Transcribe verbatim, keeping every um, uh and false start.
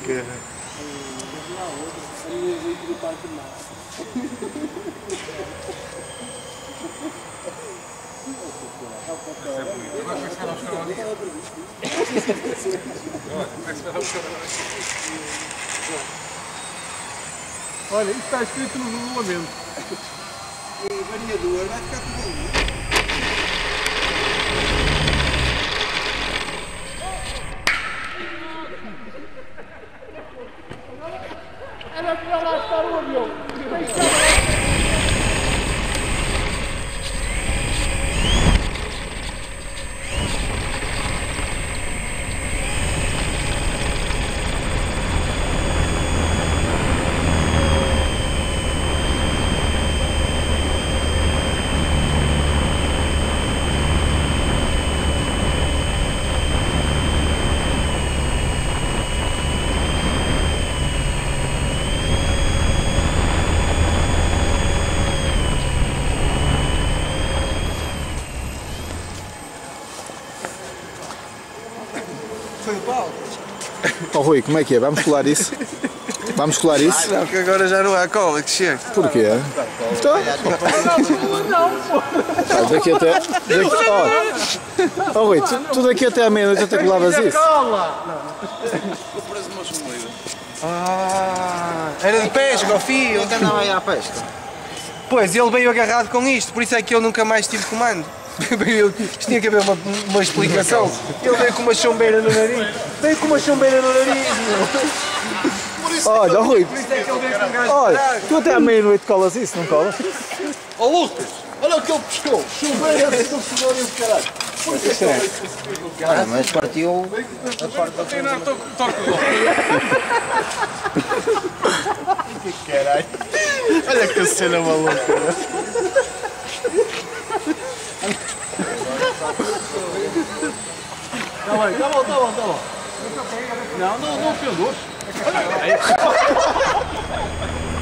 cara. Olha, isso está escrito no regulamento. O variador vai ficar tudo ali. Era para lá estar o avião. Foi o Paulo? Ó Rui, como é que é? Vamos colar isso? Vamos colar isso? Não, que agora já não há cola, que chega. Porquê? Então, ah, daqui até... Daqui, ó, ó Rui, tu, tu daqui até à meia-noite até colavas isso? Ah, era de pesca, ao fio. Quem andava aí à pesca? Pois, ele veio agarrado com isto, por isso é que eu nunca mais tive comando. Isto tinha que haver uma, uma explicação. Ele veio com uma chombeira no nariz. Veio com uma chombeira no nariz, meu. Olha, ó Rui, Por isso é que ele veio com um gajo olha, de tu até à meia-noite colas isso, não colas? Ó Lucas, olha o que ele pescou. Chuveiro esse do senhor e o caralho. Olha, mas partiu a parte da Tem nada, toca logo. Que caralho. Olha que cena maluca. Tá bem, tá bom, tá bom, tá bom. Não, não, não pendores. Olha aí.